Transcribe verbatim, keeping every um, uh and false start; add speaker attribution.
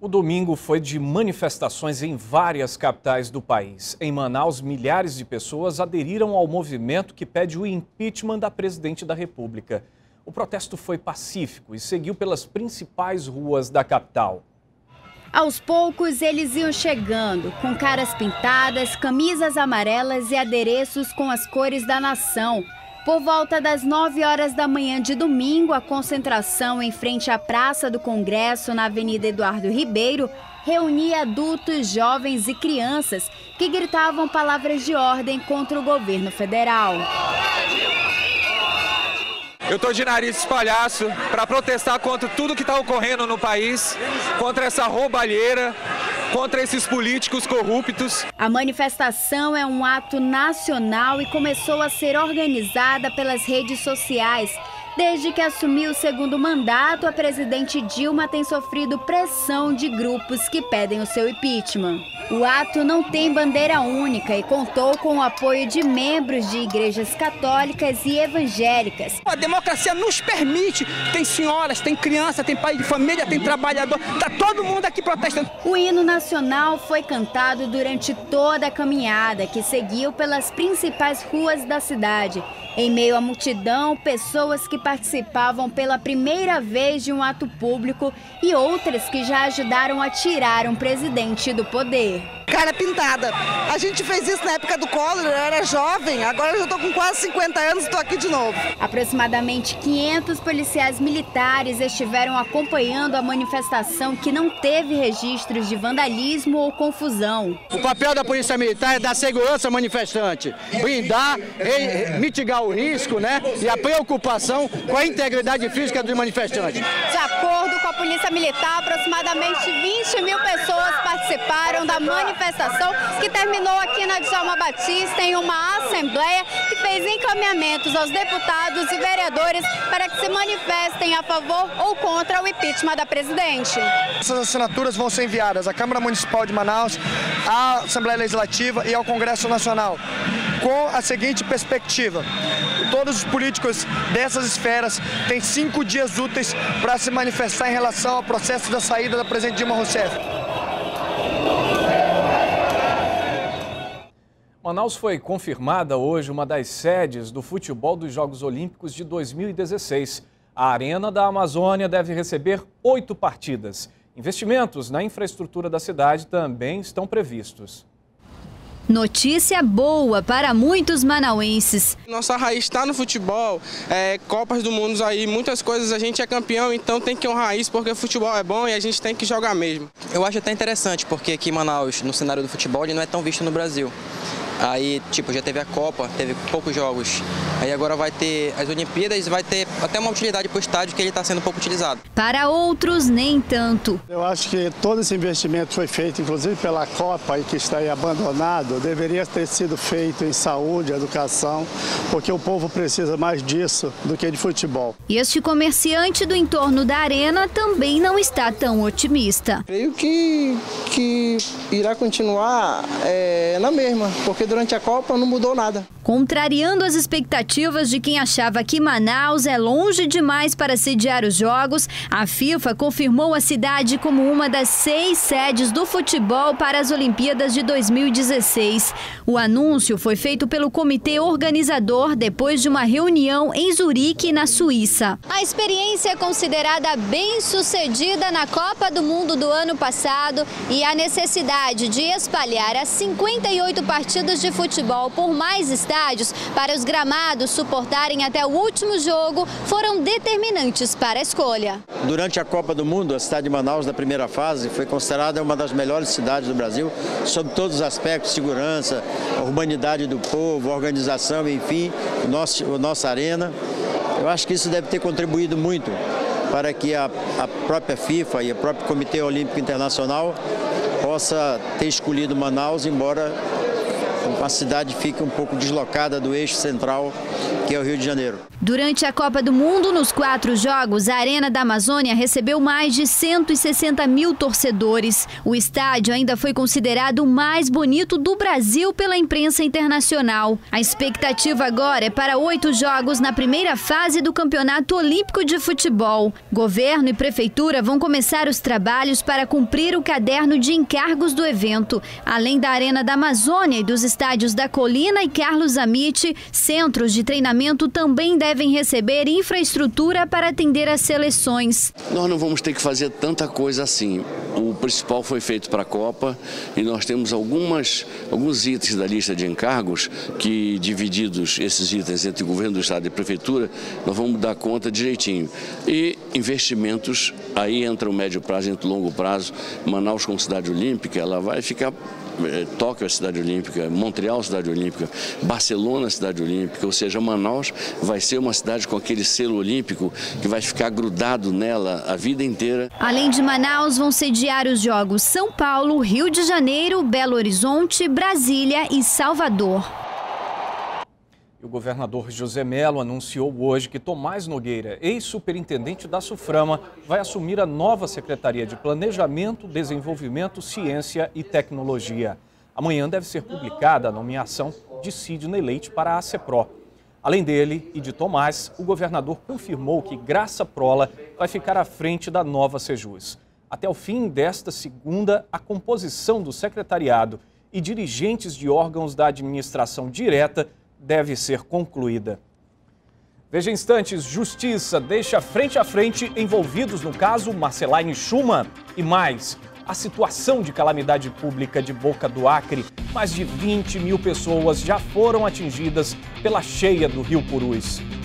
Speaker 1: O domingo foi de manifestações em várias capitais do país. Em Manaus, milhares de pessoas aderiram ao movimento que pede o impeachment da presidente da República. O protesto foi pacífico e seguiu pelas principais ruas da capital.
Speaker 2: Aos poucos, eles iam chegando, com caras pintadas, camisas amarelas e adereços com as cores da nação. Por volta das nove horas da manhã de domingo, a concentração em frente à Praça do Congresso, na Avenida Eduardo Ribeiro, reunia adultos, jovens e crianças que gritavam palavras de ordem contra o governo federal.
Speaker 3: Eu estou de nariz palhaço para protestar contra tudo que está ocorrendo no país, contra essa roubalheira, contra esses políticos corruptos.
Speaker 2: A manifestação é um ato nacional e começou a ser organizada pelas redes sociais. Desde que assumiu o segundo mandato, a presidente Dilma tem sofrido pressão de grupos que pedem o seu impeachment. O ato não tem bandeira única e contou com o apoio de membros de igrejas católicas e evangélicas.
Speaker 4: A democracia nos permite, tem senhoras, tem criança, tem pai de família, tem trabalhador, está todo mundo aqui protestando.
Speaker 2: O hino nacional foi cantado durante toda a caminhada, que seguiu pelas principais ruas da cidade. Em meio à multidão, pessoas que participavam pela primeira vez de um ato público e outras que já ajudaram a tirar um presidente do poder.
Speaker 5: Cara pintada. A gente fez isso na época do Collor, eu era jovem, agora eu já estou com quase cinquenta anos e estou aqui de novo.
Speaker 2: Aproximadamente quinhentos policiais militares estiveram acompanhando a manifestação, que não teve registros de vandalismo ou confusão.
Speaker 6: O papel da Polícia Militar é dar segurança ao manifestante, blindar, mitigar o risco, né, e a preocupação com a integridade física dos manifestantes.
Speaker 2: De acordo com a Polícia Militar, aproximadamente vinte mil pessoas participaram da manifestação, que terminou aqui na Djalma Batista em uma assembleia que fez encaminhamentos aos deputados e vereadores para que se manifestem a favor ou contra o impeachment da presidente.
Speaker 7: Essas assinaturas vão ser enviadas à Câmara Municipal de Manaus, à Assembleia Legislativa e ao Congresso Nacional, com a seguinte perspectiva: todos os políticos dessas esferas têm cinco dias úteis para se manifestar em relação ao processo da saída da presidente Dilma Rousseff.
Speaker 1: Manaus foi confirmada hoje uma das sedes do futebol dos Jogos Olímpicos de dois mil e dezesseis. A Arena da Amazônia deve receber oito partidas. Investimentos na infraestrutura da cidade também estão previstos.
Speaker 2: Notícia boa para muitos manauenses.
Speaker 8: Nossa raiz está no futebol, é, Copas do Mundo aí, muitas coisas a gente é campeão, então tem que honrar isso porque o futebol é bom e a gente tem que jogar mesmo.
Speaker 9: Eu acho até interessante porque aqui em Manaus, no cenário do futebol, ele não é tão visto no Brasil. Aí, tipo, já teve a Copa, teve poucos jogos. Aí agora vai ter as Olimpíadas e vai ter até uma utilidade para o estádio que ele está sendo pouco utilizado.
Speaker 2: Para outros, nem tanto.
Speaker 10: Eu acho que todo esse investimento foi feito, inclusive pela Copa, aí, que está aí abandonado, deveria ter sido feito em saúde, educação, porque o povo precisa mais disso do que de futebol.
Speaker 2: E este comerciante do entorno da arena também não está tão otimista.
Speaker 11: Creio que, que irá continuar é, na mesma, porque durante a Copa não mudou nada.
Speaker 2: Contrariando as expectativas de quem achava que Manaus é longe demais para sediar os Jogos, a FIFA confirmou a cidade como uma das seis sedes do futebol para as Olimpíadas de dois mil e dezesseis. O anúncio foi feito pelo comitê organizador depois de uma reunião em Zurique, na Suíça. A experiência é considerada bem-sucedida na Copa do Mundo do ano passado e a necessidade de espalhar as cinquenta e oito partidas de futebol por mais estádios para os gramados suportarem até o último jogo foram determinantes para a escolha.
Speaker 6: Durante a Copa do Mundo, a cidade de Manaus, da primeira fase, foi considerada uma das melhores cidades do Brasil, sob todos os aspectos: segurança, a urbanidade do povo, a organização, enfim, o nosso, a nossa arena. Eu acho que isso deve ter contribuído muito para que a, a própria FIFA e o próprio Comitê Olímpico Internacional possa ter escolhido Manaus, embora a cidade fique um pouco deslocada do eixo central que é o Rio de Janeiro.
Speaker 2: Durante a Copa do Mundo, nos quatro jogos, a Arena da Amazônia recebeu mais de cento e sessenta mil torcedores. O estádio ainda foi considerado o mais bonito do Brasil pela imprensa internacional. A expectativa agora é para oito jogos na primeira fase do Campeonato Olímpico de Futebol. Governo e prefeitura vão começar os trabalhos para cumprir o caderno de encargos do evento. Além da Arena da Amazônia e dos estádios da Colina e Carlos Amit, centros de treinamento também devem receber infraestrutura para atender às seleções.
Speaker 12: Nós não vamos ter que fazer tanta coisa assim. O principal foi feito para a Copa e nós temos algumas, alguns itens da lista de encargos que, divididos esses itens entre o governo do estado e a prefeitura, nós vamos dar conta direitinho. E investimentos, aí entra o médio prazo, entra o longo prazo. Manaus como cidade olímpica, ela vai ficar... Tóquio é a cidade olímpica, Montreal cidade olímpica, Barcelona cidade olímpica, ou seja, Manaus vai ser uma cidade com aquele selo olímpico que vai ficar grudado nela a vida inteira.
Speaker 2: Além de Manaus, vão sediar os Jogos São Paulo, Rio de Janeiro, Belo Horizonte, Brasília e Salvador.
Speaker 1: O governador José Mello anunciou hoje que Tomás Nogueira, ex-superintendente da SUFRAMA, vai assumir a nova Secretaria de Planejamento, Desenvolvimento, Ciência e Tecnologia. Amanhã deve ser publicada a nomeação de Sidney Leite para a ACEPRO. Além dele e de Tomás, o governador confirmou que Graça Prola vai ficar à frente da nova Sejus. Até o fim desta segunda, a composição do secretariado e dirigentes de órgãos da administração direta deve ser concluída. Veja instantes, Justiça deixa frente a frente envolvidos no caso Marceline Schumann e mais. A situação de calamidade pública de Boca do Acre, mais de vinte mil pessoas já foram atingidas pela cheia do Rio Purus.